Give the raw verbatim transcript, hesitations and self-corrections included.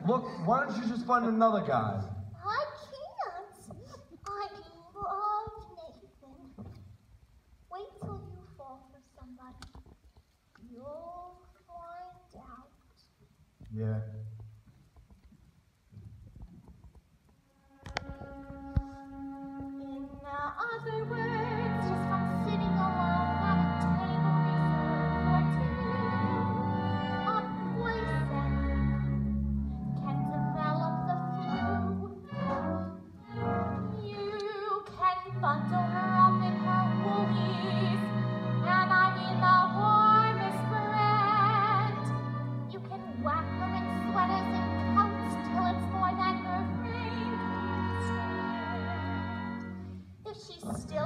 Look, why don't you just find another guy? I can't. I love Nathan. Wait till you fall for somebody. You'll find out. Yeah. In other words, just from sitting alone at a table reserved for two, a poison can develop the flu. You can bundle her up in her woolies, and I mean the warmest brand. You can whack her in sweaters and coats till it's more than her frame can stand. If she's still